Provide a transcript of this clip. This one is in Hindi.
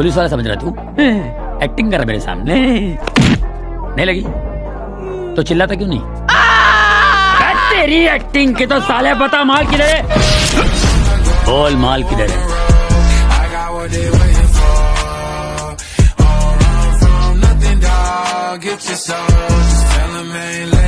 पुलिस वाला समझ रहा तू? एक्टिंग कर रहा मेरे सामने, नहीं लगी तो चिल्लाता क्यों नहीं? तेरी एक्टिंग के तो साले पता माल किधर है? बोल माल किधर है?